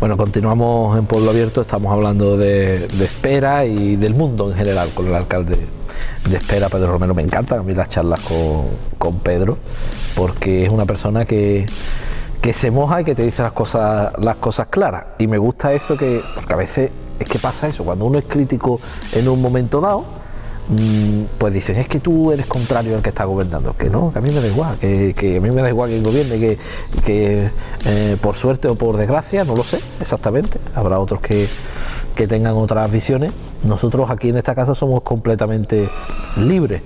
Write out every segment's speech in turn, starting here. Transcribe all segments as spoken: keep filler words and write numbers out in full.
Bueno, continuamos en Pueblo Abierto, estamos hablando de, de Espera y del mundo en general con el alcalde de Espera, Pedro Romero. Me encantan a mí las charlas con, con Pedro, porque es una persona que, que se moja y que te dice las cosas, las cosas claras, y me gusta eso, que porque a veces es que pasa eso, cuando uno es crítico en un momento dado, pues dicen, es que tú eres contrario al que está gobernando, que no, que a mí me da igual, que, que a mí me da igual que gobierne, que, que eh, por suerte o por desgracia, no lo sé exactamente, habrá otros que, que tengan otras visiones. Nosotros aquí en esta casa somos completamente libres.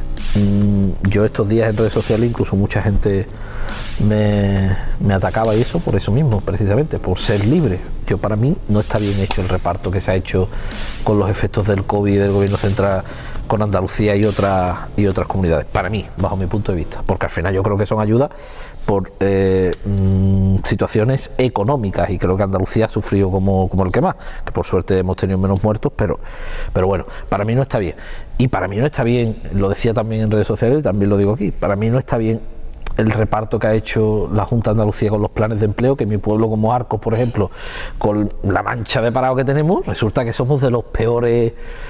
Yo estos días en redes sociales, incluso mucha gente me, me atacaba, y eso por eso mismo, precisamente, por ser libre. Yo, para mí no está bien hecho el reparto que se ha hecho con los efectos del COVID del gobierno central con Andalucía y otras y otras comunidades, para mí, bajo mi punto de vista, porque al final yo creo que son ayudas por eh, mmm, situaciones económicas, y creo que Andalucía ha sufrido como, como el que más, que por suerte hemos tenido menos muertos, pero, pero bueno, para mí no está bien. Y para mí no está bien, lo decía también en redes sociales y también lo digo aquí, para mí no está bien el reparto que ha hecho la Junta de Andalucía con los planes de empleo, que mi pueblo como Arcos, por ejemplo, con la mancha de parado que tenemos, resulta que somos de los peores,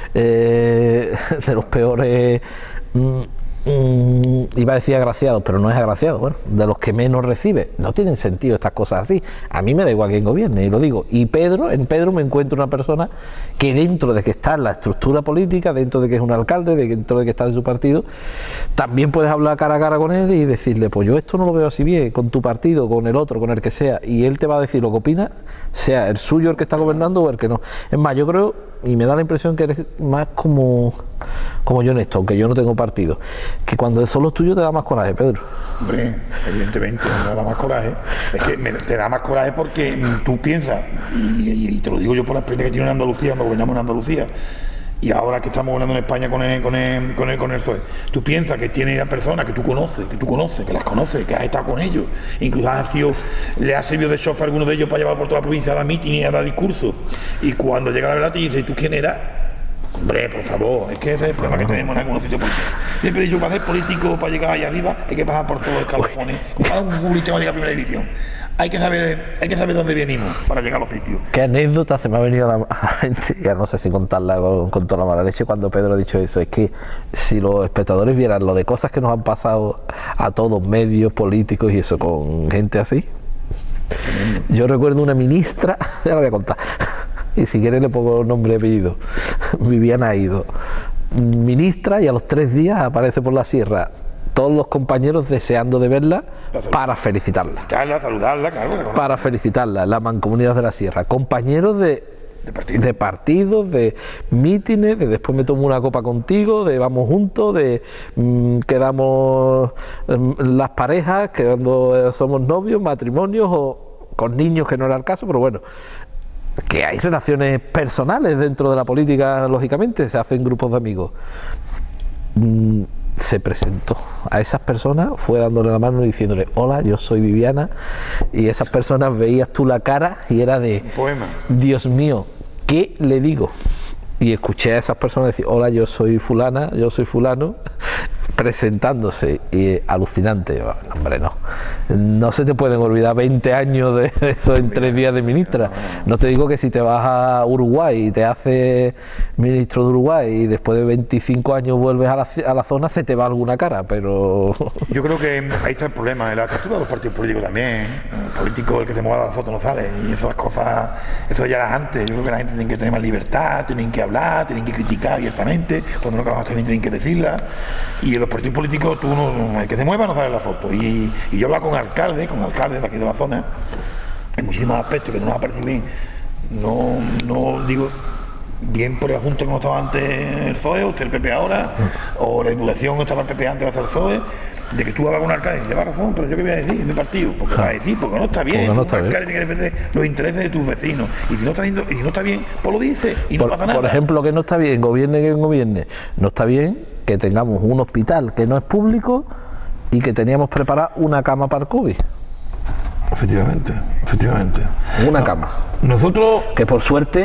eh, de los peores, mmm, mmm, iba a decir agraciados, pero no es agraciado, bueno, de los que menos recibe. No tienen sentido estas cosas así. A mí me da igual quién gobierne, y lo digo. Y Pedro, en Pedro me encuentro una persona que, dentro de que está en la estructura política, dentro de que es un alcalde, dentro de que está en su partido, también puedes hablar cara a cara con él y decirle, pues yo esto no lo veo así bien, con tu partido, con el otro, con el que sea, y él te va a decir lo que opina, sea el suyo el que está gobernando o el que no. Es más, yo creo, y me da la impresión que eres más como, como yo en esto, aunque yo no tengo partido, que cuando son los tuyos te da más coraje, Pedro. Hombre, evidentemente me da más coraje. Es que me, te da más coraje porque tú piensas, y, y te lo digo yo por la experiencia que tiene en Andalucía, cuando gobernamos en Andalucía, y ahora que estamos gobernando en España con el, con el, con el, con el P S O E, tú piensas que tiene a personas que tú conoces, que tú conoces, que las conoces, que has estado con ellos, incluso has sido, le has servido de chofer a alguno de ellos para llevar por toda la provincia a dar meeting y a dar discursos, y cuando llega la verdad te dice, ¿tú quién eras? Hombre, por favor, es que ese es el problema que tenemos en algunos sitios políticos. Siempre he dicho, para ser político, para llegar allá arriba, hay que pasar por todos los escalafones. Para un futbolista va a llegar a primera división. Hay que saber, hay que saber dónde venimos para llegar a los sitios. ¿Qué anécdota se me ha venido a la mente? Ya no sé si contarla con, con toda la mala leche cuando Pedro ha dicho eso. Es que si los espectadores vieran lo de cosas que nos han pasado a todos, medios, políticos y eso, con gente así. Yo recuerdo una ministra, ya la voy a contar, y si quieres le pongo nombre y apellido, Viviana Aido, ministra, y a los tres días aparece por la sierra todos los compañeros deseando de verla para felicitarla. Felicitarla, saludarla, claro. Para felicitarla, la Mancomunidad de la Sierra. Compañeros de, de, partido. de partidos, de mítines, de después me tomo una copa contigo, de vamos juntos, de mmm, quedamos mmm, las parejas, que cuando somos novios, matrimonios o con niños, que no era el caso, pero bueno. Que hay relaciones personales dentro de la política, lógicamente, se hacen grupos de amigos. Mm, se presentó a esas personas, fue dándole la mano y diciéndole, hola, yo soy Viviana, y esas personas veías tú la cara y era de, un poema. Dios mío, ¿qué le digo? Y escuché a esas personas decir, hola, yo soy fulana, yo soy fulano, presentándose, y alucinante. Bueno, hombre, no, no se te pueden olvidar veinte años de eso en tres días de ministra. No te digo que si te vas a Uruguay y te haces ministro de Uruguay y después de veinticinco años vuelves a la, a la zona, se te va alguna cara, pero... Yo creo que ahí está el problema, en la estructura de los partidos políticos también. El político, el que se mueva la foto no sale, y esas cosas, eso ya era antes. Yo creo que la gente tiene que tener más libertad, tienen que hablar, tienen que criticar abiertamente, cuando no acabas también tienen que decirla, y en los partidos políticos tú no, el que se mueva no sale en la foto, y, y yo hablo con alcaldes, con alcaldes de aquí de la zona, en muchísimos aspectos que no nos ha parecido bien, no, no digo bien por la Junta como estaba antes el P S O E, o usted el P P ahora, o la Diputación estaba el P P antes hasta el P S O E, de que tú hablas con un alcalde y lleva razón, pero yo qué voy a decir, es mi partido, porque ah. va a decir, porque no está bien, no está un alcalde bien. tiene que defender los intereses de tus vecinos, y si no está bien, y si no está bien, pues lo dice, y por, no pasa nada. Por ejemplo, que no está bien, gobierne quien gobierne, no está bien que tengamos un hospital que no es público y que teníamos preparada una cama para el COVID. Efectivamente, efectivamente. Una no, cama. Nosotros... Que por suerte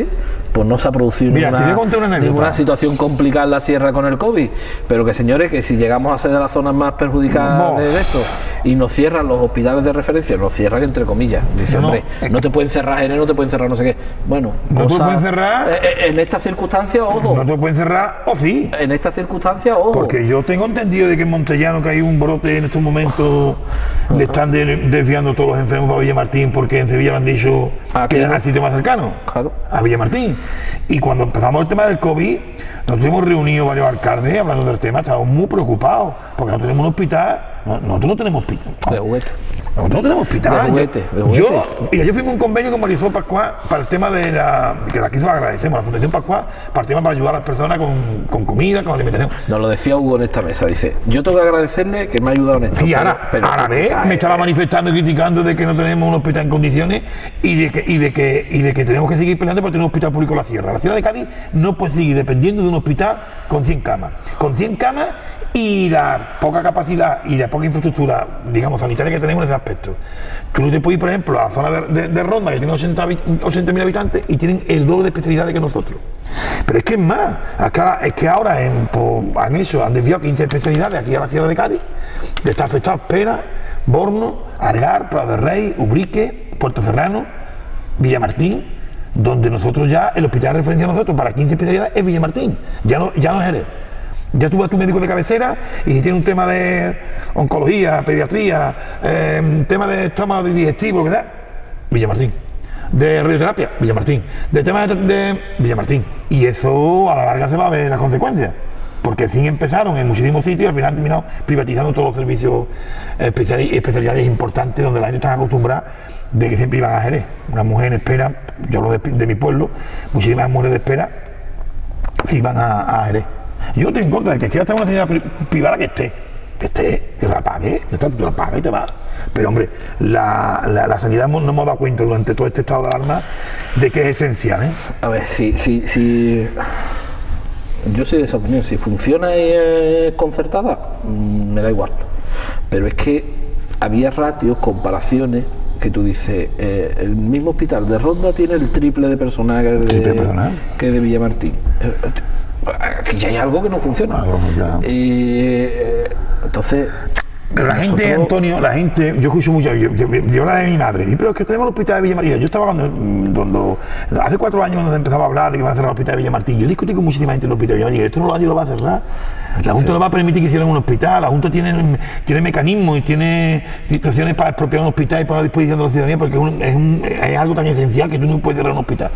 pues no se ha producido Mira, ninguna, te voy a contar una anécdota. ninguna situación complicada en la sierra con el COVID, pero que señores, que si llegamos a ser de las zonas más perjudicadas No. de, de esto y nos cierran los hospitales de referencia, nos cierran entre comillas, dice, No, no, hombre, es no que- te pueden cerrar Jerez, no te pueden cerrar no sé qué, bueno, No te cosa- pueden cerrar. eh, eh, en estas circunstancias, ojo, No te pueden cerrar, o sí. en estas circunstancias, ojo. Porque yo tengo entendido de que en Montellano, que hay un brote en estos momentos, le están de- desviando todos los enfermos para Villamartín, porque en Sevilla le han dicho Aquí que no. al sitio más cercano, Claro. a Villamartín. Y cuando empezamos el tema del COVID, nos hemos reunido varios alcaldes hablando del tema, estábamos muy preocupados, porque no tenemos un hospital, no- nosotros no tenemos hospital. De juguete. Nosotros no tenemos hospital. De juguete, de yo, juguete. yo- mira, yo firmé un convenio con Marisol Pascual para el tema de la, que de aquí se lo agradecemos, la Fundación Pascual, para el tema para ayudar a las personas con, con comida, con alimentación. Nos lo decía Hugo en esta mesa, dice, yo tengo que agradecerle que me ha ayudado en esto. Y pero- ahora, pero a la esto vez está, me eh, estaba manifestando y criticando de que no tenemos un hospital en condiciones y de que, y de que, y de que tenemos que seguir peleando por tener un hospital público en la sierra. La Sierra de Cádiz no puede seguir dependiendo de un hospital con cien camas. Con cien camas y la poca capacidad y la poca infraestructura, digamos, sanitaria que tenemos en ese aspecto. Tú no te puedes ir, por ejemplo, a la zona de, de- de Ronda, que tiene ochenta mil habitantes y tienen el doble de especialidades que nosotros. Pero es que es más, acá, es que ahora en, pues, han hecho, han desviado quince especialidades aquí a la Sierra de Cádiz, de estar afectados Pera, Borno, Argar, Prado de Rey, Ubrique, Puerto Serrano, Villamartín, donde nosotros ya, el hospital de referencia de nosotros para quince especialidades es Villamartín, ya no, ya no es Jerez. Ya tú vas a tu médico de cabecera y si tiene un tema de oncología, pediatría, eh, tema de estómago digestivo, lo que sea, Villamartín. De radioterapia, Villamartín. De tema de, de Villamartín. Y eso a la larga se va a ver las consecuencias. Porque sin empezaron en muchísimos sitios y al final han terminado privatizando todos los servicios especiali- especialidades importantes donde la gente está acostumbrada de que siempre iban a Jerez. Una mujer en espera, yo hablo de, de mi pueblo, muchísimas mujeres de espera se iban a, a Jerez. Yo no estoy en contra de que quiera estar en una sanidad pri- privada que esté, que esté, que se la pague, que tú la pagas y te vas. Pero hombre, la, la, la sanidad hemos- no hemos dado cuenta durante todo este estado de alarma de que es esencial, ¿eh? A ver, si, si, si... Yo soy de esa opinión, si funciona y es concertada, mm, me da igual. Pero es que había ratios, comparaciones, que tú dices, eh, el mismo hospital de Ronda tiene el triple de personal que Triple de, personal. que de Villamartín. Eh, Aquí ya hay algo que no funciona. Algo no funciona. Y, eh, entonces... Pero la gente, nosotros- Antonio, la gente, yo escucho mucho, yo, yo, yo hablaba de mi madre, y pero es que tenemos el hospital de Villamartín. Yo estaba hablando, mm, cuando, hace cuatro años cuando se empezaba a hablar de que van a cerrar el hospital de Villamartín, yo discutí con muchísima gente en el hospital de Villamartín, esto no lo, nadie lo va a cerrar. La Junta no va a permitir que hicieran un hospital, la Junta tiene, tiene mecanismos y tiene situaciones para expropiar un hospital y poner a disposición de la ciudadanía, porque es, un- es, un- es algo tan esencial que tú no puedes cerrar un hospital.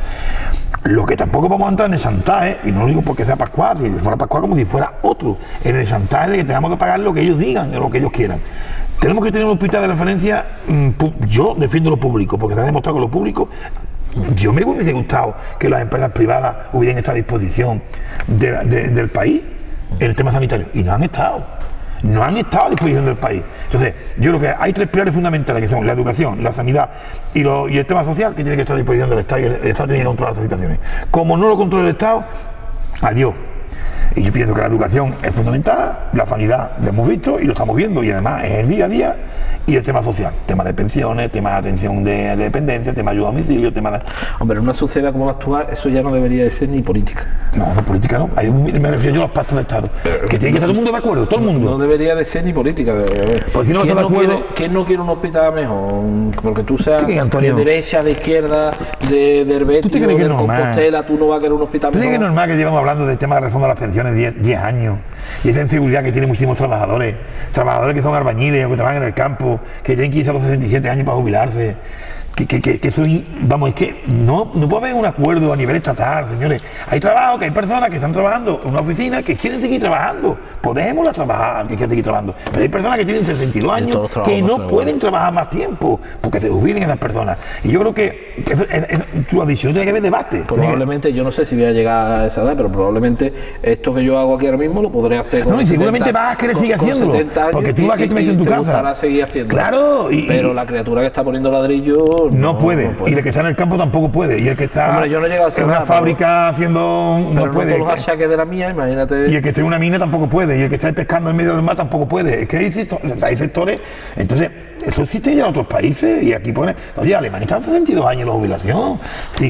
Lo que tampoco vamos a entrar en el chantaje, y no lo digo porque sea Pascual, si fuera Pascual como si fuera otro, en el chantaje de que tengamos que pagar lo que ellos digan, lo que ellos quieran. Tenemos que tener un hospital de referencia, mm, pu- yo defiendo lo público, porque se ha demostrado que lo público, yo me hubiese gustado que las empresas privadas hubieran estado a disposición de la- de- del país en el tema sanitario, y no han estado. No han estado a disposición del país. Entonces, yo creo que hay tres pilares fundamentales que son la educación, la sanidad y, lo- y el tema social que tiene que estar a disposición del Estado y el, el Estado tiene que controlar estas situaciones. Como no lo controla el Estado, adiós. Y yo pienso que la educación es fundamental, la sanidad lo hemos visto y lo estamos viendo y además es el día a día y el tema social, tema de pensiones, tema de atención de dependencia, tema de ayuda a domicilio, tema de... Hombre, en una sociedad como la actual, eso ya no debería de ser ni política. No, no política no, ahí me refiero yo a los pactos de Estado, que tiene que estar todo el mundo de acuerdo, todo el mundo. No debería de ser ni política. de- de- Porque no ¿Quién, está de no acuerdo? quiere, quién no quiere un hospital mejor? Porque tú seas ¿Tú qué, Antonio? de derecha, de izquierda, de, de Herbético, ¿Tú te crees que de es normal? Compostela, tú no vas a querer un hospital ¿Tú crees que es mejor. normal que llevamos hablando del tema de reforma de las pensiones diez años y esa inseguridad que tienen muchísimos trabajadores, trabajadores que son albañiles o que trabajan en el campo, que tienen que irse a los sesenta y siete años para jubilarse? Que, que, que, que soy, vamos, es que no, no puede haber un acuerdo a nivel estatal, señores. Hay trabajo, que hay personas que están trabajando en una oficina que quieren seguir trabajando. Podemos trabajar, que quieren seguir trabajando. Pero hay personas que tienen sesenta y dos todos años los trabajos que no no son pueden iguales. trabajar más tiempo porque se jubilen esas personas. Y yo creo que, que eso- es- es- tú has dicho, no tiene que haber debate. Tiene que- Probablemente, yo no sé si voy a llegar a esa edad, pero probablemente esto que yo hago aquí ahora mismo lo podré hacer con No, y seguramente setenta vas a querer con- seguir con haciéndolo, setenta años porque tú y- vas a que te y- metes en y tu te casa. gustará seguir haciéndolo. Claro, y- pero y- la criatura que está poniendo ladrillo No puede. Y el que está en el campo tampoco puede. Y el que está Hombre, yo no he llegado a ser en una nada, pero- fábrica haciendo. pero no no puede. todos los achaques de la mía, imagínate. Y el que esté en una mina tampoco puede. Y el que está pescando en medio del mar tampoco puede. Es que hay, secto- hay sectores. Entonces, eso existe ya en otros países. Y aquí pone. Oye, Alemania está en sesenta y dos años la jubilación. Sí.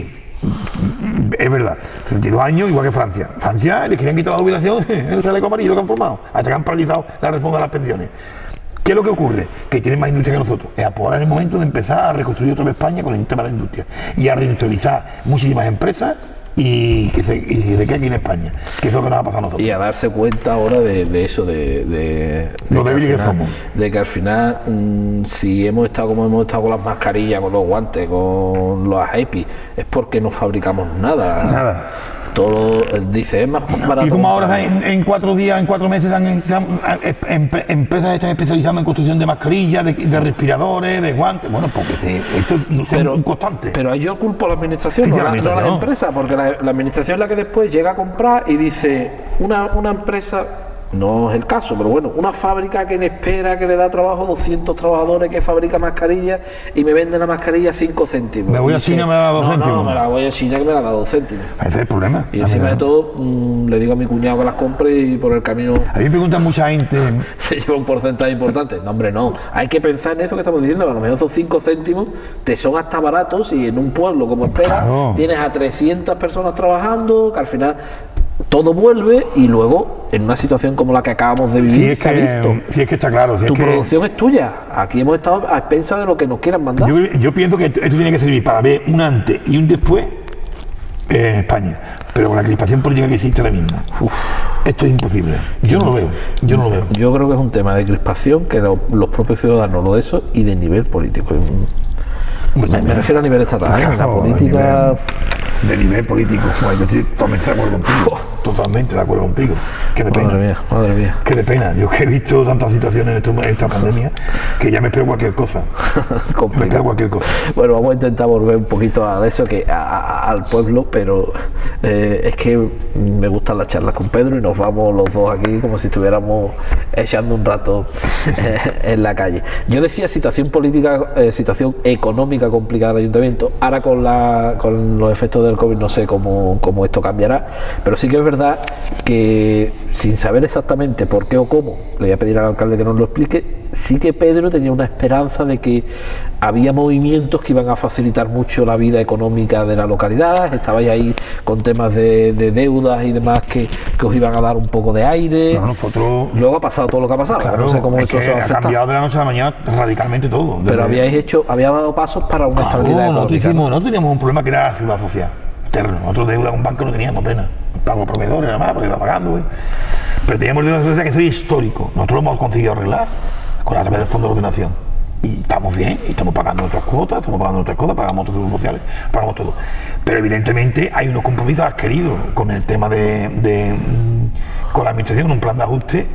Es verdad, setenta y dos años, igual que Francia. Francia le querían quitar la jubilación, el chaleco amarillo que han formado, hasta que han paralizado la reforma de las pensiones. ¿Qué es lo que ocurre? Que tienen más industria que nosotros. Es ahora el momento de empezar a reconstruir otra vez España con el tema de la industria y a reindustrializar muchísimas empresas y que se, y se quede aquí en España, que es lo que nos va a pasar a nosotros. Y a darse cuenta ahora de, de eso, de, de, de, lo que débiles que final, somos. de que al final, mmm, si hemos estado como hemos estado con las mascarillas, con los guantes, con los E P I, es porque no fabricamos nada. Nada. Todo, dice, es más barato. Y como ahora en, en cuatro días, en cuatro meses, han, han, em, empresas están especializando en construcción de mascarillas, de, de respiradores, de guantes. Bueno, porque se, esto es pero, un constante. Pero yo culpo a la administración, sí, no, sí, la administración. no a las empresas, porque la, la administración es la que después llega a comprar y dice, una, una empresa, no es el caso, pero bueno, una fábrica que le espera, que le da trabajo a doscientos trabajadores, que fabrica mascarillas y me vende la mascarilla cinco céntimos. Me voy a China y me da dos no, céntimos. No, me la voy a China que me la da dos céntimos. Ese es el problema. Y encima de todo, mmm, le digo a mi cuñado que las compre y por el camino... A mí me preguntan mucha gente... se lleva un porcentaje importante. No, hombre, no. Hay que pensar en eso que estamos diciendo. A lo mejor esos cinco céntimos te son hasta baratos y en un pueblo como Espera claro. tienes a trescientas personas trabajando, que al final... todo vuelve y luego en una situación como la que acabamos de vivir si es, que, si es que está claro si tu es que, producción es tuya, aquí hemos estado a expensas de lo que nos quieran mandar. Yo, yo pienso que esto, esto tiene que servir para ver un antes y un después en España, pero con la crispación política que existe ahora mismo. Uf, esto es imposible, yo no lo veo, yo no lo veo. Yo creo que es un tema de crispación que lo, los propios ciudadanos lo de eso y de nivel político. Me, me refiero a nivel estatal, claro, la política... De nivel político, bueno, yo estoy totalmente de acuerdo contigo, totalmente de acuerdo contigo. Qué de pena, madre mía, madre mía. Qué de pena. Yo que he visto tantas situaciones en, esto, en esta pandemia que ya me espero cualquier cosa. me espero cualquier cosa. Bueno, vamos a intentar volver un poquito a eso, que a, a, al pueblo, pero eh, es que me gustan las charlas con Pedro y nos vamos los dos aquí como si estuviéramos echando un rato eh, en la calle. Yo decía situación política, eh, situación económica complicada del ayuntamiento. Ahora con, la, con los efectos del COVID no sé cómo, cómo esto cambiará, pero sí que es verdad que sin saber exactamente por qué o cómo, le voy a pedir al alcalde que nos lo explique, sí que Pedro tenía una esperanza de que había movimientos que iban a facilitar mucho la vida económica de la localidad, estabais ahí con temas de, de deudas y demás que, que os iban a dar un poco de aire. No, nosotros... Luego ha pasado todo lo que ha pasado, claro, no sé cómo es eso que se va a ha afectar. cambiado de la noche a la mañana radicalmente todo. Pero habíais hecho, había dado pasos para una claro, estabilidad nosotros económica. Hicimos, nosotros teníamos un problema que era la seguridad social externo. Nosotros deuda con banco no teníamos plena. Pago a proveedores nada más, porque iba pagando, güey. Pero teníamos deuda de seguridad social que es histórico. Nosotros lo hemos conseguido arreglar con la través del Fondo de Ordenación. Y estamos bien, y estamos pagando nuestras cuotas, estamos pagando nuestras cosas, pagamos otros seguros sociales, pagamos todo. Pero evidentemente hay unos compromisos adquiridos con el tema de, de con la administración, un plan de ajuste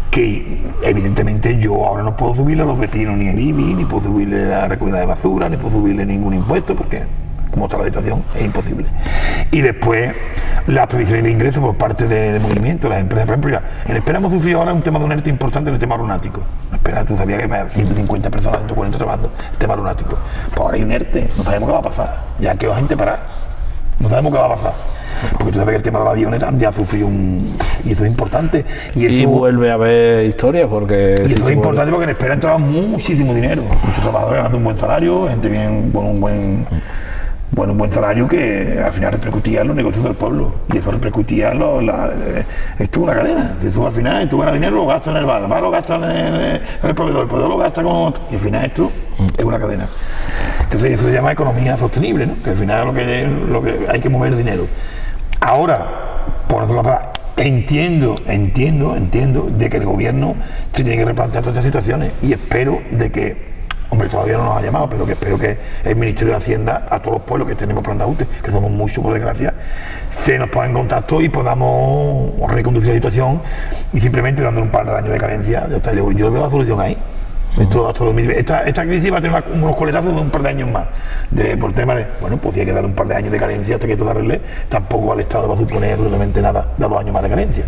que evidentemente yo ahora no puedo subirle a los vecinos ni el I B I, ni puedo subirle la recogida de basura, ni puedo subirle ningún impuesto, porque como está la situación es imposible. Y después las previsiones de ingresos por parte del movimiento, las empresas, por ejemplo, ya en Espera hemos sufrido ahora un tema de un ERTE importante en el tema aeronáutico. Espera, tú sabías que hay ciento cincuenta personas, ciento cuarenta trabajando el tema aeronáutico. Pues ahora hay un ERTE, no sabemos qué va a pasar, ya quedó gente parada, no sabemos qué va a pasar. Porque tú sabes que el tema de la avioneta ya ha sufrido un... y eso es importante. Y, eso, y vuelve a haber historias porque... Y eso si es importante porque en Espera entraba muchísimo dinero. Muchos trabajadores ganando un buen salario, gente bien con un buen... Bueno, un buen salario que al final repercutía en los negocios del pueblo y eso repercutía en lo, la, eh, esto es una cadena, eso al final tú ganas dinero, lo gastas en el bar, el bar lo gastas en el, en el proveedor, el proveedor lo gasta con otro y al final esto es una cadena. Entonces eso se llama economía sostenible, ¿no? Que al final lo que, lo que hay que mover dinero. Ahora, por eso la palabra, entiendo, entiendo, entiendo de que el gobierno se tiene que replantear todas estas situaciones y espero de que hombre, todavía no nos ha llamado, pero que espero que el Ministerio de Hacienda, a todos los pueblos que tenemos plan de ajuste, que somos muchos por desgracia, se nos ponga en contacto y podamos reconducir la situación y simplemente dándole un par de años de carencia, ya está, yo, yo veo la solución ahí. Uh-huh. Esto hasta dos mil veinte, esta, esta crisis va a tener una, unos coletazos de un par de años más, de, por el tema de, bueno, pues tiene que dar un par de años de carencia hasta que esto se arregle, tampoco al Estado va a suponer absolutamente nada, da dos años más de carencia.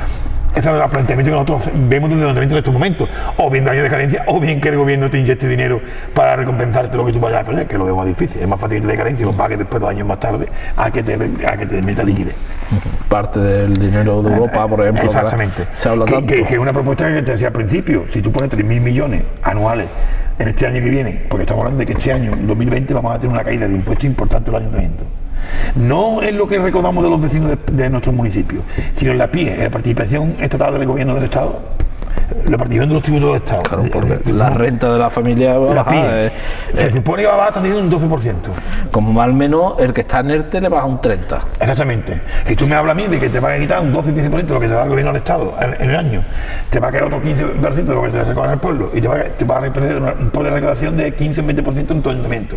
Ese es el planteamiento que nosotros vemos desde el ayuntamiento en estos momentos, o bien de años de carencia, o bien que el gobierno te inyecte dinero para recompensarte lo que tú vayas a perder, que lo veo más difícil, es más fácil que te dé carencia y lo pagues después dos años más tarde a que te, a que te meta liquidez. Parte del dinero de Europa, por ejemplo. Exactamente. Se habla que, tanto. Que, que es una propuesta que te decía al principio, si tú pones tres mil millones anuales en este año que viene, porque estamos hablando de que este año, en dos mil veinte, vamos a tener una caída de impuestos importante en los ayuntamientos. No es lo que recordamos de los vecinos de, de nuestros municipios, sino en la P I E, en la participación estatal del gobierno del Estado, la participación de los tributos del Estado. Claro, porque la renta de la familia va a la P I E, bajar, eh, se eh, supone que va a bajar también un doce por ciento. como más o menos el que está en ERTE le baja un treinta. Exactamente. Y tú me hablas a mí de que te va a quitar un doce quince por ciento de lo que te da el gobierno del Estado en, en el año, te va a quedar otro quince por ciento de lo que te recoge el pueblo, y te va a, te va a representar un poder de recaudación de quince veinte por ciento en tu ayuntamiento.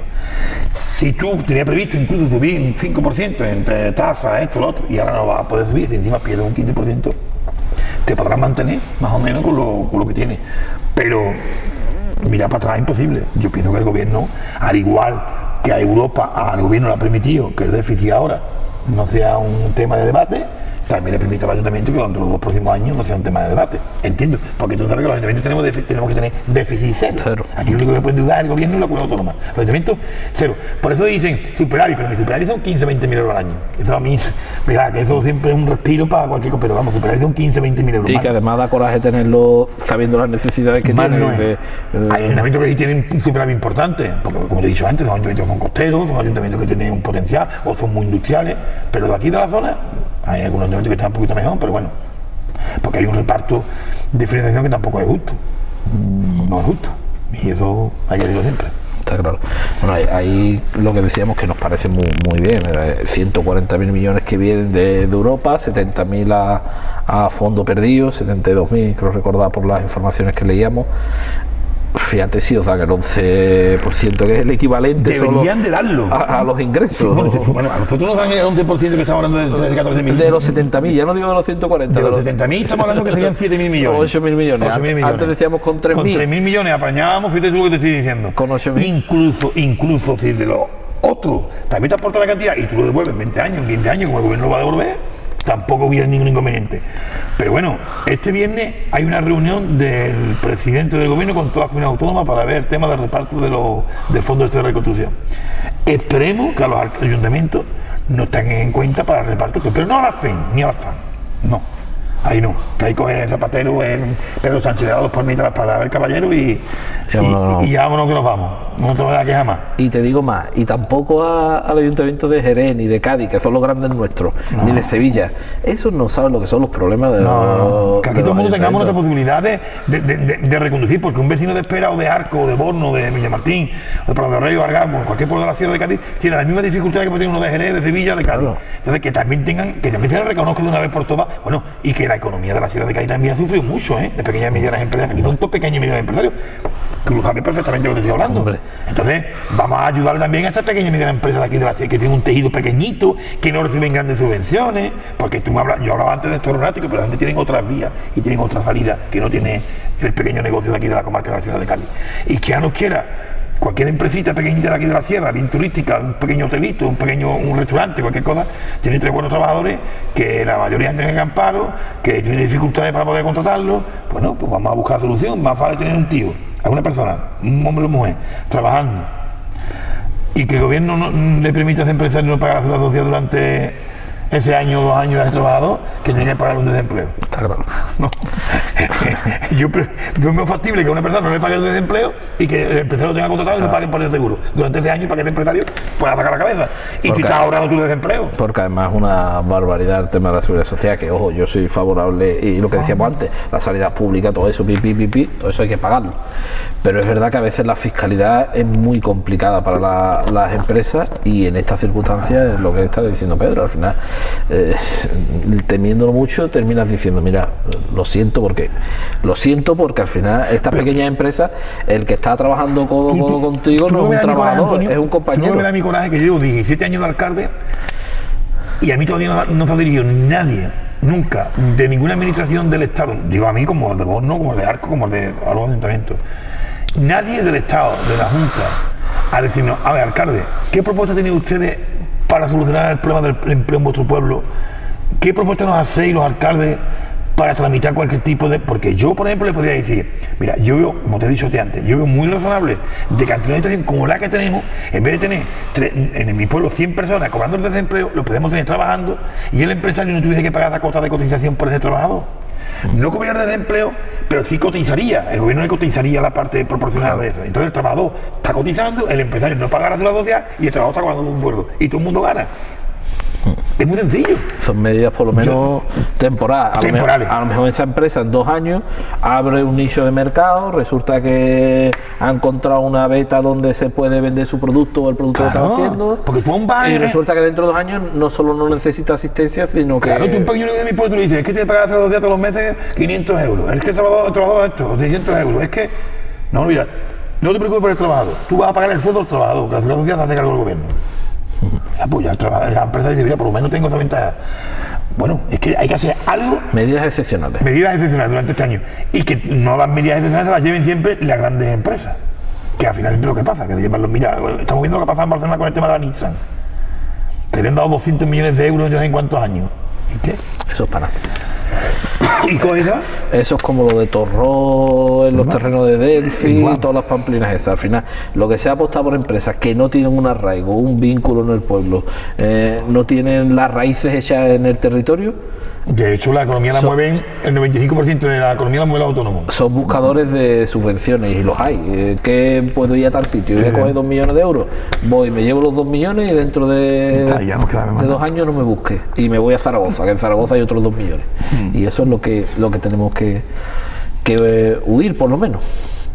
Si tú tenías previsto incluso subir un cinco por ciento entre tasas, esto, lo otro, y ahora no vas a poder subir, si encima pierdes un quince por ciento, te podrás mantener más o menos con lo, con lo que tienes. Pero mirar para atrás es imposible. Yo pienso que el gobierno, al igual que a Europa, al gobierno le ha permitido que el déficit ahora no sea un tema de debate, también le permite al ayuntamiento que durante los dos próximos años no sea un tema de debate. Entiendo, porque tú sabes que los ayuntamientos tenemos, déficit, tenemos que tener déficit cero. cero. Aquí lo único que puede endeudar es el gobierno y la comunidad autónoma. Los ayuntamientos, cero. Por eso dicen superávit, pero mi superávit son quince veinte mil euros al año. Eso a mí, mira, que eso siempre es un respiro para cualquier cosa, pero vamos, superávit son quince veinte mil euros. Sí, que además da coraje tenerlo sabiendo las necesidades que tiene. No es. De, eh, Hay ayuntamientos que sí tienen un superávit importante, porque como te he dicho antes, los ayuntamientos son costeros, son ayuntamientos que tienen un potencial o son muy industriales, pero de aquí de la zona hay algunos ayuntamientos que están un poquito mejor, pero bueno, porque hay un reparto de financiación que tampoco es justo, no es justo, y eso hay que decirlo siempre. Está claro. Bueno, ahí, ahí lo que decíamos que nos parece muy, muy bien, ciento cuarenta mil millones que vienen de, de Europa, setenta mil a, a fondo perdido, setenta y dos mil, creo recordar por las informaciones que leíamos. Fíjate si os dan el once por ciento, que es el equivalente deberían solo de darlo a, a los ingresos. Bueno, bueno, a nosotros nos dan el once por ciento que estamos hablando de trece, catorce mil. De los setenta mil, ya no digo de los ciento cuarenta. De los setenta mil estamos hablando que serían siete mil millones. ocho mil millones. ocho mil millones. Antes decíamos con tres mil. Con tres mil millones apañábamos, fíjate tú lo que te estoy diciendo. Con ocho mil. Incluso, incluso si de los otros también te aporta la cantidad y tú lo devuelves en veinte años, en quince años, como el gobierno lo va a devolver, tampoco hubiera ningún inconveniente. Pero bueno, este viernes hay una reunión del presidente del gobierno con todas las comunidades autónomas para ver el tema del reparto de los de fondos de reconstrucción. Esperemos que a los ayuntamientos no tengan en cuenta para el reparto, pero no a la F E N ni a la F A N, no. Ahí no, que ahí coge Zapatero, en Pedro Sánchez, le da dos palmitas para ver caballero y, y, y, y vámonos que nos vamos. No te voy a dar queja más. Y te digo más, y tampoco a, al ayuntamiento de Jerez ni de Cádiz, que son los grandes nuestros, no. Ni de Sevilla. Esos no saben lo que son los problemas de no, los. No, que aquí todo el mundo tengamos nuestra posibilidad de, de, de, de, de reconducir, porque un vecino de Espera o de Arco, o de Borno, de Villamartín, o de Prado de Rey o Argamo, cualquier pueblo de la Sierra de Cádiz, tiene las mismas dificultades que puede tener uno de Jerez, de Sevilla, de Cádiz. Claro. Entonces, que también tengan, que también se les reconozca de una vez por todas, bueno, y que la economía de la Sierra de Cádiz también ha sufrido mucho, ¿eh? De pequeñas y medianas empresas, aquí son todos pequeños y medianos empresarios, que lo sabes perfectamente lo que estoy hablando. Hombre. Entonces, vamos a ayudar también a estas pequeñas y medianas empresas de aquí de la Sierra, que tienen un tejido pequeñito, que no reciben grandes subvenciones, porque tú me hablas, yo hablaba antes de esto aeronáutico, pero la gente tiene otras vías y tienen otra salida que no tiene el pequeño negocio de aquí de la comarca de la Sierra de Cádiz. Y que ya nos quiera cualquier empresita pequeñita de aquí de la Sierra, bien turística, un pequeño hotelito, un pequeño un restaurante, cualquier cosa, tiene tres buenos trabajadores que la mayoría tienen amparo, que tienen dificultades para poder contratarlo. Bueno, pues vamos a buscar solución. Más vale tener un tío, alguna persona, un hombre o mujer, trabajando, y que el gobierno no, le permita a ese empresario no pagar la seguridad social durante ese año o dos años de ese trabajador, que tiene que pagar un desempleo. Está claro. No. yo, yo me es factible que una persona no le pague el desempleo y que el empresario lo tenga contratado y no pague por el seguro durante ese año para que ese empresario pueda sacar la cabeza. Y porque, tú estás ahorrando tu desempleo. Porque además es una barbaridad el tema de la seguridad social, que ojo, yo soy favorable, y lo que decíamos antes, la sanidad pública, todo eso, pi, pi, pi, pi, todo eso hay que pagarlo. Pero es verdad que a veces la fiscalidad es muy complicada para la, las empresas, y en estas circunstancias es lo que está diciendo Pedro. Al final, eh, temiéndolo mucho, terminas diciendo, mira, lo siento porque lo siento porque al final estas pequeñas empresas, el que está trabajando codo a codo contigo no es un trabajador, coraje, Antonio, es un compañero. Me da mi coraje que yo llevo diecisiete años de alcalde y a mí todavía no, no se ha dirigido nadie, nunca, de ninguna administración del Estado, digo a mí como el de Borno, como el de Arco, como el de algún ayuntamiento, nadie del Estado, de la Junta, a decirnos, a ver, alcalde, ¿qué propuesta tenéis ustedes para solucionar el problema del empleo en vuestro pueblo? ¿Qué propuesta nos hacéis los alcaldes para tramitar cualquier tipo de...? Porque yo, por ejemplo, le podría decir, mira, yo veo, como te he dicho antes, yo veo muy razonable de que ante una situación como la que tenemos, en vez de tener tres, en mi pueblo cien personas cobrando el desempleo, lo podemos tener trabajando y el empresario no tuviese que pagar la cuota de cotización por ese trabajador. No cobraría desempleo, pero sí cotizaría. El gobierno le cotizaría la parte proporcional de eso. Entonces el trabajador está cotizando, el empresario no paga la seguridad social y el trabajador está cobrando un sueldo. Y todo el mundo gana. Es muy sencillo. Son medidas por lo menos Yo, temporales. A temporales. Lo mejor, a lo mejor esa empresa en dos años abre un nicho de mercado, resulta que ha encontrado una beta donde se puede vender su producto o el producto claro, que está haciendo. Porque tú un bar, y resulta que dentro de dos años no solo no necesita asistencia, sino que... Claro, tú un pequeño de mi pueblo le dices, es que te pagas hace dos días todos los meses quinientos euros, es que el trabajador, el trabajador esto, seiscientos euros, es que... No, olvida, no te preocupes por el trabajador, tú vas a pagar el sueldo del trabajador, que la seguridad social se hace cargo del gobierno. Ya, pues ya el trabajo, la empresa dice, mira, por lo menos tengo esa ventaja. Bueno, es que hay que hacer algo. Medidas excepcionales. Medidas excepcionales durante este año. Y que no las medidas excepcionales se las lleven siempre las grandes empresas. Que al final siempre lo que pasa, que llevan los mira, estamos viendo lo que pasa en Barcelona con el tema de la Nissan. Le habían dado doscientos millones de euros en cuántos años. ¿Y qué? Eso es para nada. ¿Y con eso? Eso es como lo de Torró en los igual. terrenos de Delphi y todas las pamplinas esas. Al final, lo que se ha apostado por empresas que no tienen un arraigo, un vínculo en el pueblo, eh, no tienen las raíces hechas en el territorio. De hecho, la economía la son, mueven, el noventa y cinco por ciento de la economía la mueve los autónomos. Son buscadores de subvenciones y los hay. Eh, ¿Qué puedo ir a tal sitio? Voy a coger dos millones de euros. Voy, me llevo los dos millones y dentro de, Está, ya de dos años no me busque. Y me voy a Zaragoza, que en Zaragoza hay otros dos millones. Mm. Y eso es lo que, lo que tenemos que, que eh, huir, por lo menos.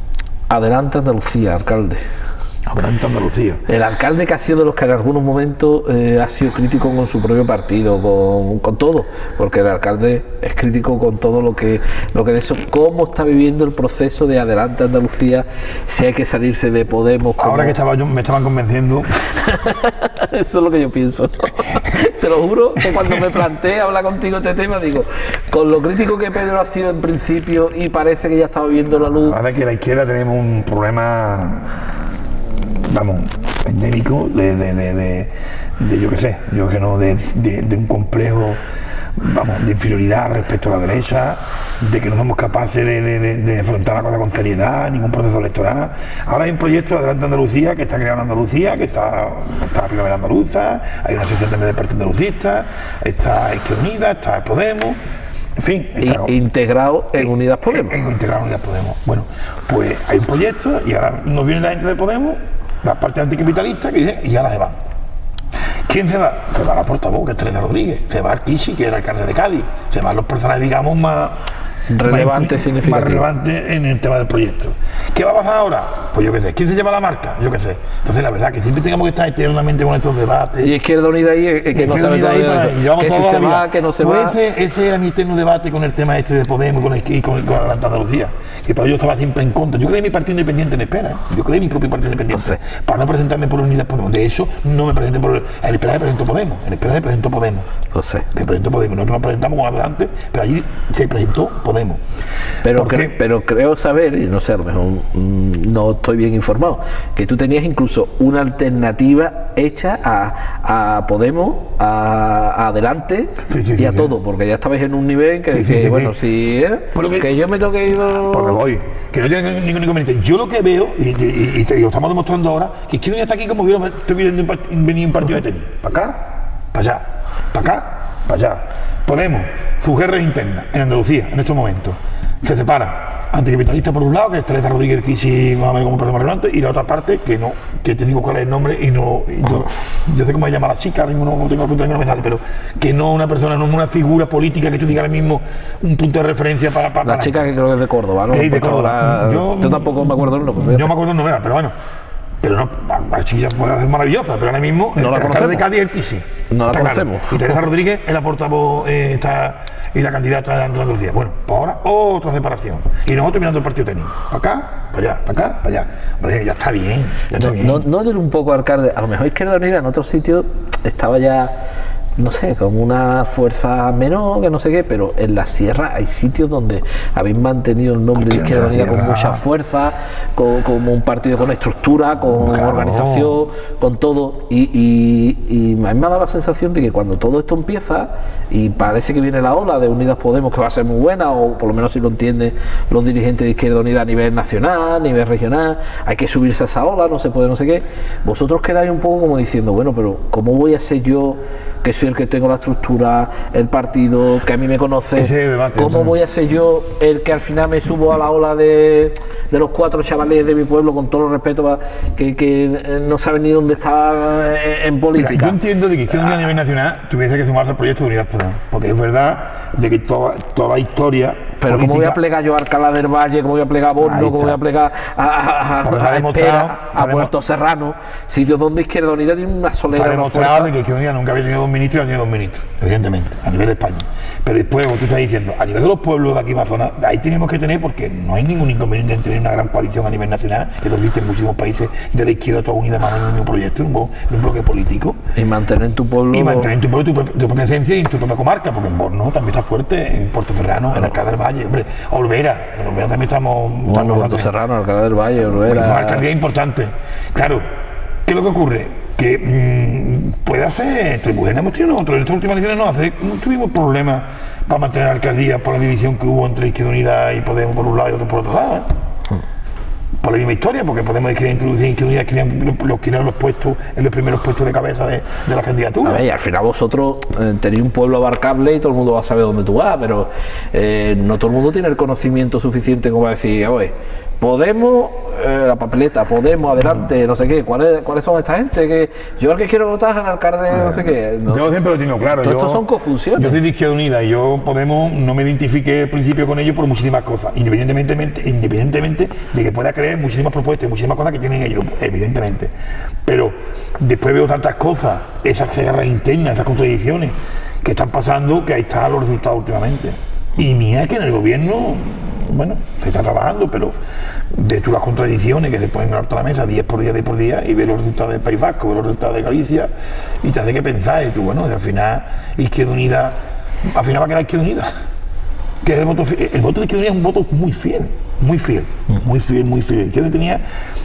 Adelante Andalucía, alcalde. Adelante Andalucía. El alcalde que ha sido de los que en algunos momentos eh, ha sido crítico con su propio partido, con, con todo, porque el alcalde es crítico con todo lo que lo que de eso, cómo está viviendo el proceso de Adelante Andalucía, si hay que salirse de Podemos. Ahora que estaba yo, me estaban convenciendo. Eso es lo que yo pienso. Te lo juro que cuando me planteé hablar contigo este tema, digo, con lo crítico que Pedro ha sido en principio y parece que ya está viendo la luz. Ahora que la izquierda tenemos un problema, vamos, endémico de, de, de, de, de yo qué sé, yo que no, de, de, de un complejo, vamos, de inferioridad respecto a la derecha, de que no somos capaces de, de, de, de afrontar la cosa con seriedad, ningún proceso electoral. Ahora hay un proyecto de Adelante Andalucía que está creando Andalucía, que está, está la Primavera Andaluza, hay una asociación también del Partido Andalucista, está Izquierda Unida, está Podemos. En fin, está integrado en Unidas Podemos. En, en, integrado en Unidas Podemos. Bueno, pues hay un proyecto y ahora nos viene la gente de Podemos, la parte anticapitalista, que dice, y ahora se van. ¿Quién se va? Se va la portavoz, que es Teresa Rodríguez, se va Arquichi, que era alcalde de Cádiz, se van los personajes, digamos, más relevante, significativo. Más relevante en el tema del proyecto. ¿Qué va a pasar ahora? Pues yo qué sé. ¿Quién se lleva la marca? Yo qué sé. Entonces, la verdad, que siempre tengamos que estar eternamente con estos debates. Y Izquierda Unida ahí, eh, que no sabe todavía que si se va, que no se pues va. Ese, ese era mi eterno debate con el tema este de Podemos con el, y con, con Adelante Andalucía, que para yo estaba siempre en contra. Yo creé mi partido independiente en Espera, ¿eh? Yo creé mi propio partido independiente. No sé. Para no presentarme por Unidas Podemos. De hecho, no me presenté por... En Espera se presentó Podemos. En Espera se presentó Podemos. Lo sé. Se presentó Podemos. Nosotros nos presentamos con Adelante, pero allí se presentó Podemos. Pero, cre pero creo saber, y no sé, a lo mejor mmm, no estoy bien informado, que tú tenías incluso una alternativa hecha a, a Podemos, a, a Adelante sí, sí, y sí, a sí. todo, porque ya estabais en un nivel que sí, decís, sí, sí, bueno, sí. si eh, que, que yo me tengo que ir... Pues me voy, que no tiene ningún inconveniente. Yo lo que veo, y, y, y te digo, estamos demostrando ahora, que Izquierda Unida está aquí como si estoy viendo un, venir un partido de tenis. Para acá, para allá, para acá, para allá. Podemos, sus guerras internas en Andalucía, en estos momentos, se separan. Anticapitalista por un lado, que es Teresa Rodríguez Kishi más o menos como problema relevante, y la otra parte, que no, que te digo cuál es el nombre y no, y yo, yo sé cómo se llama la chica, ahora mismo no, no tengo el punto de no me sale, pero que no una persona, no es una figura política que tú digas ahora mismo un punto de referencia para... para la para chica que creo que es de Córdoba, ¿no? Es de Córdoba. La, yo, yo tampoco me acuerdo el nombre. Yo me acuerdo el nombre, pero bueno. Pero no, la chiquilla puede ser maravillosa, pero ahora mismo no el la alcalde de Cádiz es el Kishi. No la conocemos. Claro. Y Teresa Rodríguez es la portavoz eh, está, y la candidata de Andalucía. Bueno, pues ahora otra separación. Y nosotros mirando el partido tenis. Para acá, para allá, para acá, para allá. Hombre, ya está bien, ya está no, bien. No, no de un poco alcalde, a lo mejor Izquierda Unida en otros sitios estaba ya, no sé, como una fuerza menor, que no sé qué, pero en la sierra hay sitios donde habéis mantenido el nombre de Izquierda Unida con mucha fuerza, con, como un partido con estructura, con claro. organización, con todo, y, y, y a mí me ha dado la sensación de que cuando todo esto empieza, y parece que viene la ola de Unidas Podemos, que va a ser muy buena, o por lo menos si lo entienden los dirigentes de Izquierda Unida a nivel nacional, a nivel regional, hay que subirse a esa ola, no se puede, no sé qué, vosotros quedáis un poco como diciendo, bueno, pero ¿cómo voy a ser yo, que soy soy el que tengo la estructura, el partido, que a mí me conoce, debate, ¿cómo ¿no? voy a ser yo el que al final me subo a la ola de, de los cuatro chavales de mi pueblo, con todo el respeto, que, que no saben ni dónde está en, en política? Mira, yo entiendo de que Izquierda Unida a nivel nacional tuviese que sumarse al proyecto de Unidas Podemos, porque es verdad de que toda, toda la historia pero política, ¿cómo voy a plegar yo a Alcalá del Valle? ¿Cómo voy a plegar a Borno? ¿Cómo voy a plegar a, a, a, a, a Espera, a Puerto Serrano? Sitios donde Izquierda Unida tiene una solera. Se ha demostrado de que Izquierda Unida nunca había tenido dos ministros y ha tenido dos ministros, evidentemente, a nivel de España. Pero después, como tú estás diciendo, a nivel de los pueblos de aquí en la zona, ahí tenemos que tener, porque no hay ningún inconveniente en tener una gran coalición a nivel nacional, que existe en muchísimos países de la izquierda, toda unida más o menos en un proyecto, en un, en un bloque político. Y mantener en tu pueblo. Y mantener en tu pueblo tu, tu propia esencia y en tu propia comarca, porque en Borno también está fuerte, en Puerto Serrano, en Alcalá del Valle, hombre, Olvera, en Olvera también estamos. Bueno, estamos Puerto Serrano, Alcalá del Valle, Olvera. Es una alcaldía importante. Claro, ¿qué es lo que ocurre? Que mmm, puede hacer, Trebujena hemos tenido nosotros, en estas últimas elecciones no, hace, no tuvimos problemas para mantener la alcaldía por la división que hubo entre Izquierda Unida y Podemos por un lado y otro por otro lado, ¿eh? hmm. Por la misma historia, porque Podemos quería introducir Izquierda Unida, querían, los querían los puestos, en los primeros puestos de cabeza de, de la candidatura. A ver, y al final vosotros eh, tenéis un pueblo abarcable y todo el mundo va a saber dónde tú vas, pero eh, no todo el mundo tiene el conocimiento suficiente como para decir, oye, Podemos, eh, la papeleta, Podemos, adelante, no sé qué, ¿cuáles, ¿cuáles son esta gente? Que yo el que quiero votar es al alcalde, eh, no sé qué. No. Yo siempre lo tengo claro. Todo yo, esto son confusiones. Yo soy de Izquierda Unida y yo Podemos no me identifiqué al principio con ellos por muchísimas cosas, independientemente, independientemente de que pueda creer muchísimas propuestas, muchísimas cosas que tienen ellos, evidentemente. Pero después veo tantas cosas, esas guerras internas, esas contradicciones que están pasando, que ahí están los resultados últimamente. Y mira que en el gobierno, bueno, se está trabajando, pero de tú las contradicciones que se ponen a la mesa día por día, día por día, y ves los resultados del País Vasco, ves los resultados de Galicia, y te hace que pensar, y tú, bueno, al final Izquierda Unida, al final va a quedar Izquierda Unida. Que es el voto fiel. El voto de Izquierda Unida es un voto muy fiel, muy fiel, muy fiel, muy fiel. Izquierda tenía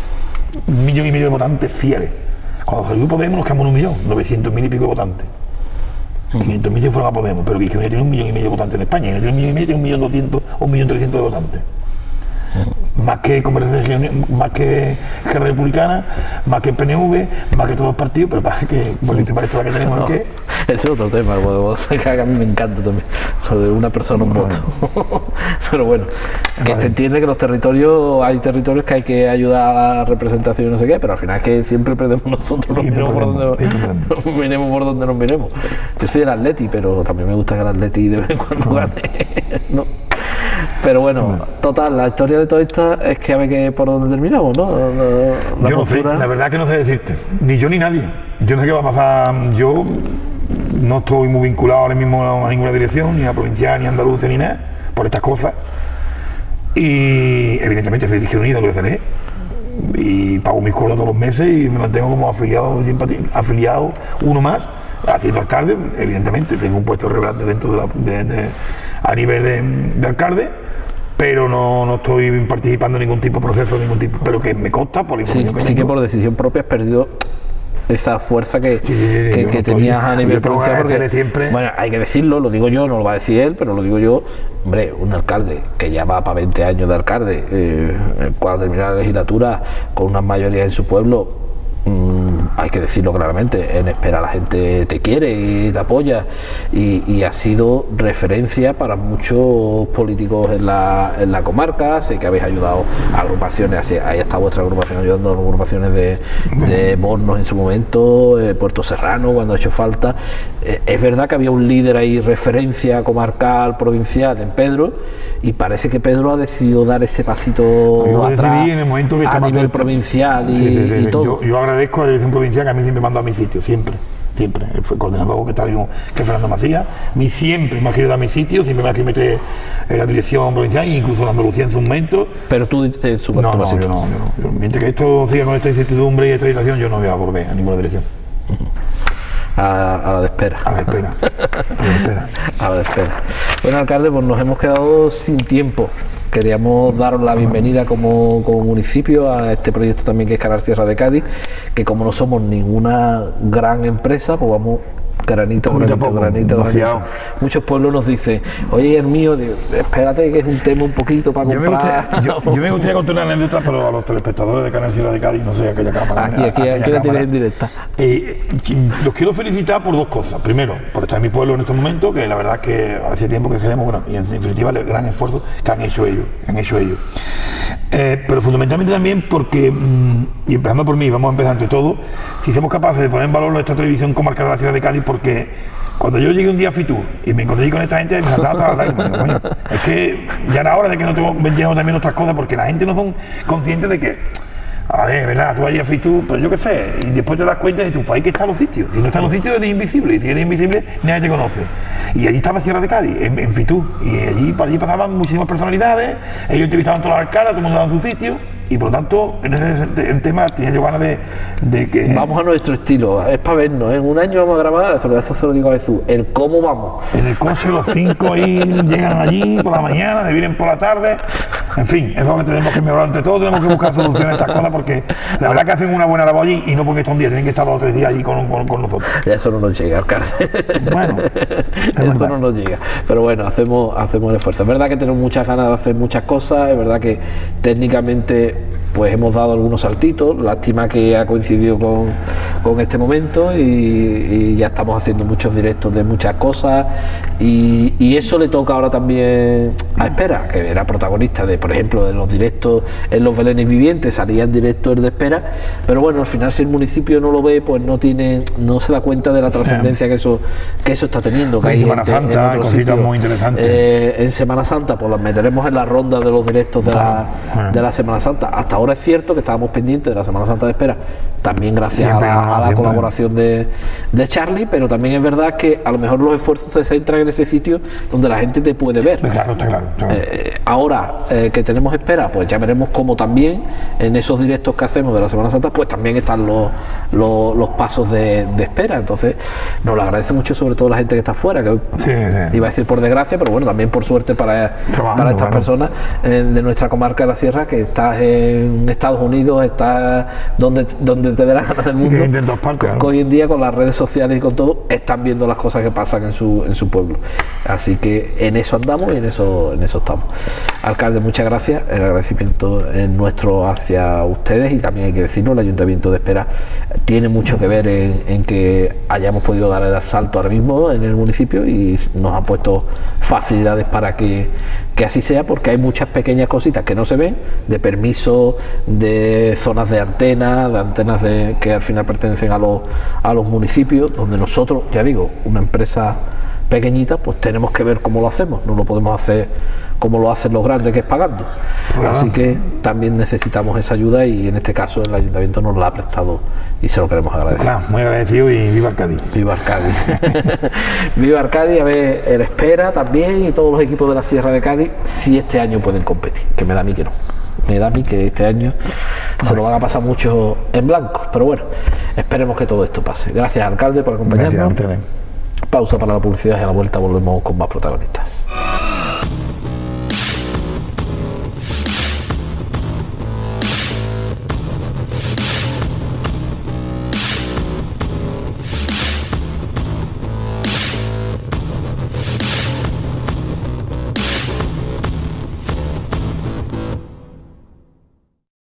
un millón y medio de votantes fieles. Cuando salió Podemos nos quedamos en un millón, novecientos mil y pico de votantes. quinientos mil se fueron a Podemos, pero que Izquierda Unida tiene un millón y medio de votantes en España, y no tiene un millón y medio, tiene un millón doscientos o un millón trescientos de votantes. Más que Convergencia, más que Esquerra Republicana, más que P N V, más que todos los partidos, pero pasa que, por el tema de esto que tenemos no, es que... Ese es otro tema, el voto, que a mí me encanta también, lo de una persona un voto. Pero bueno, que se entiende que los territorios, hay territorios que hay que ayudar a la representación y no sé qué, pero al final es que siempre perdemos nosotros, nos miremos por, donde, nos miremos por donde nos miremos. Yo soy del Atleti, pero también me gusta que el Atleti de vez en cuando no. gane, ¿no? Pero bueno, total, la historia de todo esto es que a ver que por dónde terminamos, ¿no? La, la yo no sé, la verdad que no sé decirte, ni yo ni nadie. Yo no sé qué va a pasar, yo no estoy muy vinculado ahora mismo a ninguna dirección, ni a provincial, ni a andaluza, ni nada, por estas cosas. Y evidentemente soy de Izquierda Unida, lo que seré. Y pago mis cuotas todos los meses y me mantengo como afiliado, afiliado uno más, haciendo alcalde, evidentemente, tengo un puesto relevante dentro de la... De, de, a nivel de, de alcalde, pero no, no estoy participando en ningún tipo de proceso, ningún tipo, pero que me consta por sí, que sí que por decisión propia has perdido esa fuerza que, sí, sí, que, que no tenías estoy, a nivel provincial, porque siempre. Bueno, hay que decirlo, lo digo yo, no lo va a decir él, pero lo digo yo, hombre, un alcalde que ya va para veinte años de alcalde, eh, cuando termina la legislatura con unas mayorías en su pueblo, Mm, hay que decirlo claramente, en Espera la gente te quiere y te apoya y, y ha sido referencia para muchos políticos en la, en la comarca. Sé que habéis ayudado a agrupaciones, así, ahí está vuestra agrupación ayudando a agrupaciones de, de Bornos en su momento, eh, Puerto Serrano cuando ha hecho falta. Eh, es verdad que había un líder ahí, referencia comarcal, provincial en Pedro, y parece que Pedro ha decidido dar ese pasito yo atrás en el momento que a nivel provincial y, sí, sí, sí, y todo. Yo, yo agradezco a la dirección provincial que a mí siempre me manda a mi sitio, siempre, siempre. Él fue coordinador que está mismo que Fernando Macías, a mí siempre me ha querido dar mi sitio, siempre me ha querido meter en la dirección provincial, incluso en Andalucía en su momento. Pero tú dices su no, no, yo no, yo no, yo, mientras que esto siga con esta incertidumbre y esta situación, yo no voy a volver a ninguna dirección. A, a la de Espera. A la de Espera. A la de Espera. A la de Espera. Bueno, alcalde, pues nos hemos quedado sin tiempo. Queríamos daros la bienvenida como, como municipio a este proyecto también que es Canal Sierra de Cádiz, que como no somos ninguna gran empresa, pues vamos Granito, Poquito a granito, poco, granito, demasiado. granito. Muchos pueblos nos dicen, oye, el mío, digo, espérate que es un tema un poquito para Yo me, comprar. gustaría, yo, yo me gustaría contar una anécdota, pero a los telespectadores de Canal Sierra de Cádiz, no sé, aquella cámara. Aquí, aquí, aquella aquí la tienes cámara. en directa. Eh, los quiero felicitar por dos cosas. Primero, por estar en mi pueblo en este momento, que la verdad es que hace tiempo que queremos, bueno, y en definitiva el gran esfuerzo que han hecho ellos. Que han hecho ellos. Eh, pero fundamentalmente también porque, mmm, y empezando por mí, vamos a empezar entre todos, si somos capaces de poner en valor esta televisión comarcal de la Sierra de Cádiz, porque cuando yo llegué un día a Fitur y me encontré con esta gente, me saltaban hasta las lágrimas. Digo, coño, es que ya era hora de que nosotros vendiéramos también otras cosas, porque la gente no son conscientes de que, a ver, ¿verdad? Tú vas a Fitur, pero yo qué sé, y después te das cuenta de tu país que está en los sitios. Si no está en los sitios, eres invisible, y si eres invisible, nadie te conoce. Y allí estaba Sierra de Cádiz, en, en Fitur, y allí, por allí pasaban muchísimas personalidades, ellos entrevistaban a todos los alcaldes, todo el mundo daba su sitio. Y por lo tanto, en ese en tema tenía yo ganas de, de que... Vamos a nuestro estilo, es para vernos. En un año vamos a grabar, eso, eso se lo digo a Jesús, el cómo vamos. En el coche los cinco ahí llegan allí por la mañana, de vienen por la tarde. En fin, es donde tenemos que mejorar entre todos, tenemos que buscar soluciones a estas cosas, porque la verdad que hacen una buena labor allí y no porque estar un día, tienen que estar dos o tres días allí con, con, con nosotros. Ya eso no nos llega, alcalde. Bueno, eso no nos llega. Pero bueno, hacemos, hacemos el esfuerzo. Es verdad que tenemos muchas ganas de hacer muchas cosas, es verdad que técnicamente pues hemos dado algunos saltitos, lástima que ha coincidido con, con este momento y, y ya estamos haciendo muchos directos de muchas cosas y, y eso le toca ahora también a Espera, que era protagonista de, por ejemplo, de los directos en los Belenes Vivientes, salía en directo el de Espera, pero bueno, al final si el municipio no lo ve, pues no tiene, no se da cuenta de la trascendencia que eso, que eso está teniendo. Que en hay Semana gente en Santa, otros cositas sitios. muy interesantes. Eh, en Semana Santa, pues las meteremos en la ronda de los directos de la, de la Semana Santa. Hasta ahora es cierto que estábamos pendientes de la Semana Santa de Espera, también gracias Siempre, a la, no, a la siempre. colaboración de, de Charlie, pero también es verdad que a lo mejor los esfuerzos se centran en ese sitio donde la gente te puede ver. claro, está claro. Está claro. Eh, ahora eh, que tenemos Espera, pues ya veremos cómo también en esos directos que hacemos de la Semana Santa, pues también están los, los, los pasos de, de Espera. Entonces nos lo agradece mucho, sobre todo la gente que está afuera, que Sí, sí. iba a decir por desgracia, pero bueno, también por suerte para, Trabajando, para estas claro. personas eh, de nuestra comarca de la Sierra, que estás en Estados Unidos, estás donde, donde te dé la gana del mundo. Que en todas partes, Con- ¿no? Hoy en día con las redes sociales y con todo, están viendo las cosas que pasan en su, en su pueblo. Así que en eso andamos y en eso, en eso estamos. Alcalde, muchas gracias. El agradecimiento es nuestro hacia ustedes y también hay que decirlo, el Ayuntamiento de Espera tiene mucho que ver en, en que hayamos podido dar el salto ahora mismo en el municipio y nos han puesto facilidades para que, que así sea, porque hay muchas pequeñas cositas que no se ven, de permiso, de zonas de antenas, de antenas de, que al final pertenecen a los, a los municipios, donde nosotros, ya digo, una empresa pequeñita, pues tenemos que ver cómo lo hacemos, no lo podemos hacer como lo hacen los grandes, que es pagando. Claro. Así que también necesitamos esa ayuda y en este caso el Ayuntamiento nos la ha prestado y se lo queremos agradecer. Nada, muy agradecido y viva el Cádiz. Viva Arcadi. Viva Arcadi, a ver, el Espera también y todos los equipos de la Sierra de Cádiz, si este año pueden competir, que me da a mí que no. Me da a mí que este año se lo van a pasar mucho en blanco, pero bueno, esperemos que todo esto pase. Gracias, alcalde, por acompañarnos. Gracias a ustedes. Pausa para la publicidad y a la vuelta volvemos con más protagonistas.